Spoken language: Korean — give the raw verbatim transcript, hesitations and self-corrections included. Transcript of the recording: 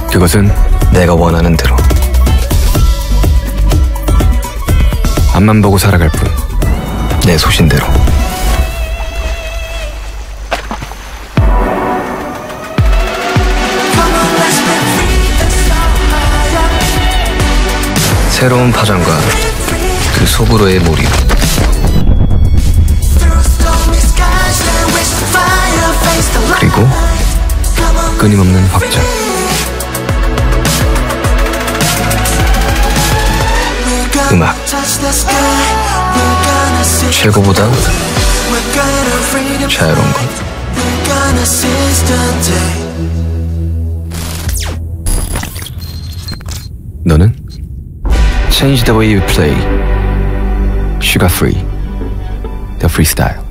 그것은 내가 원하는 대로 앞만 보고 살아갈 뿐, 내 소신대로. 새로운 파장과 그 속으로의 몰입, 그리고 끊임없는 확장. 음악 최고보다 자유로운 것. 너는 Change the way you play. Sugar free. The freestyle.